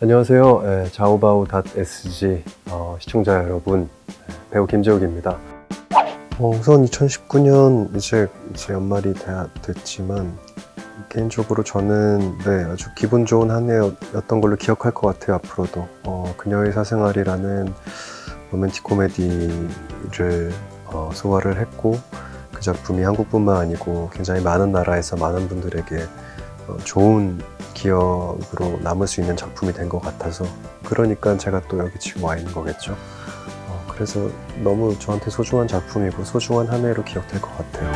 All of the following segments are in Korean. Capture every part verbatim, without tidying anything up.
안녕하세요. 예, 자오바오.에스지 어, 시청자 여러분, 배우 김재욱입니다. 어, 우선 이천십구 년 이제, 이제 연말이 다 됐지만 개인적으로 저는 네, 아주 기분 좋은 한 해였던 걸로 기억할 것 같아요. 앞으로도 어, 그녀의 사생활이라는 로맨틱 코미디를 어, 소화를 했고, 그 작품이 한국뿐만 아니고 굉장히 많은 나라에서 많은 분들에게 어, 좋은 기억으로 남을 수 있는 작품이 된 것 같아서, 그러니까 제가 또 여기 지금 와 있는 거겠죠. 어, 그래서 너무 저한테 소중한 작품이고 소중한 한 해로 기억될 것 같아요.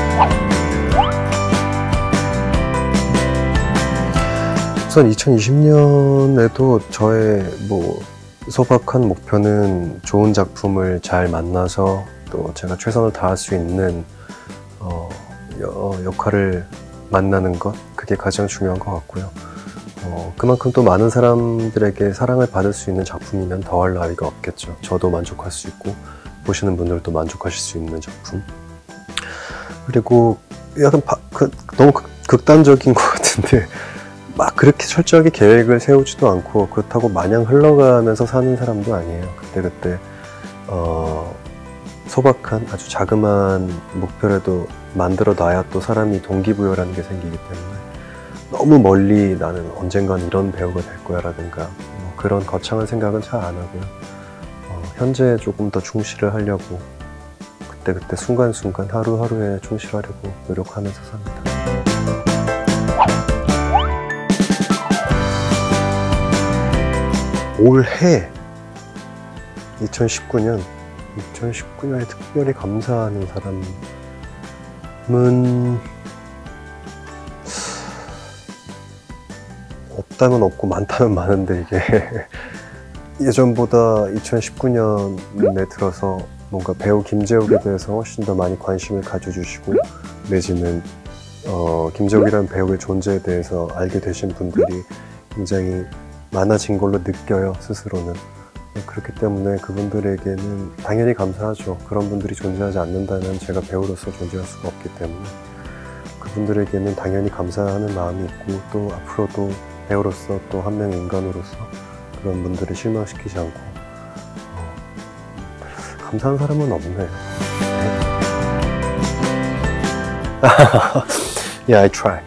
우선 이천이십 년에도 저의 뭐 소박한 목표는 좋은 작품을 잘 만나서 또 제가 최선을 다할 수 있는 어, 여, 역할을 만나는 것, 그게 가장 중요한 것 같고요. 어, 그만큼 또 많은 사람들에게 사랑을 받을 수 있는 작품이면 더할 나위가 없겠죠. 저도 만족할 수 있고 보시는 분들도 만족하실 수 있는 작품. 그리고 약간 바, 그, 너무 극, 극단적인 것 같은데 막 그렇게 철저하게 계획을 세우지도 않고 그렇다고 마냥 흘러가면서 사는 사람도 아니에요. 그때그때 어, 소박한 아주 자그마한 목표라도 만들어 놔야 또 사람이 동기부여라는 게 생기기 때문에, 너무 멀리 나는 언젠간 이런 배우가 될 거야 라든가 뭐 그런 거창한 생각은 잘 안 하고요. 어, 현재에 조금 더 충실을 하려고, 그때그때 순간순간 하루하루에 충실하려고 노력하면서 삽니다. 올해 이천십구 년 이천십구 년에 특별히 감사하는 사람은 없다면 없고 많다면 많은데, 이게 예전보다 이천십구 년에 들어서 뭔가 배우 김재욱에 대해서 훨씬 더 많이 관심을 가져주시고, 내지는 어, 김재욱이라는 배우의 존재에 대해서 알게 되신 분들이 굉장히 많아진 걸로 느껴요, 스스로는. 그렇기 때문에 그분들에게는 당연히 감사하죠. 그런 분들이 존재하지 않는다면 제가 배우로서 존재할 수가 없기 때문에 그분들에게는 당연히 감사하는 마음이 있고, 또 앞으로도 배우로서 또 한 명의 인간으로서 그런 분들을 실망시키지 않고 어, 감사한 사람은 없네요. Yeah, I try.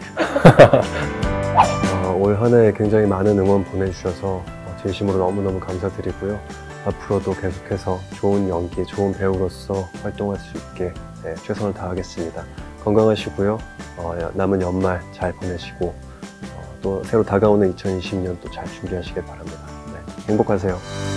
어, 올 한 해 굉장히 많은 응원 보내주셔서 진심으로 너무너무 감사드리고요. 앞으로도 계속해서 좋은 연기, 좋은 배우로서 활동할 수 있게 네, 최선을 다하겠습니다. 건강하시고요. 어, 남은 연말 잘 보내시고 어, 또 새로 다가오는 이천이십 년 또 잘 준비하시길 바랍니다. 네, 행복하세요.